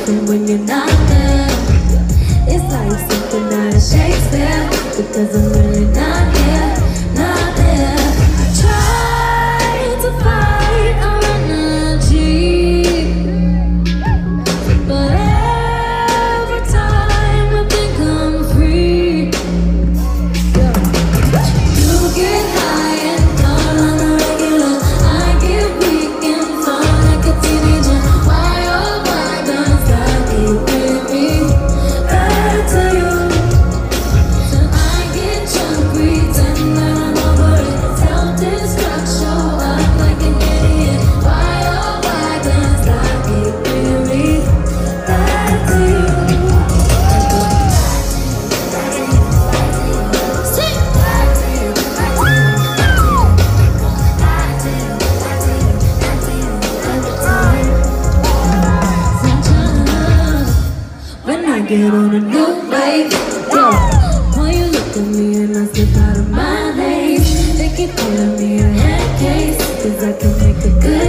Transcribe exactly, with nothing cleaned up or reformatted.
something when you're not there. It's like something out of Shakespeare, because I'm really not here, not there. I try to fight our energy, but every time I think I'm free, yeah. You get high and down on the regular, I get weak and fall like a teenager. Why, oh why does that keep with me? Back to you. So I get drunk, pretend that I'm over it. Self-destruct, show up like an idiot. Why, oh why does that keep with me? Back to you. Sing. When I get on a new wave, yeah. When you look at me and I slip out of my lane, they keep calling me a head case, 'cause I can make a good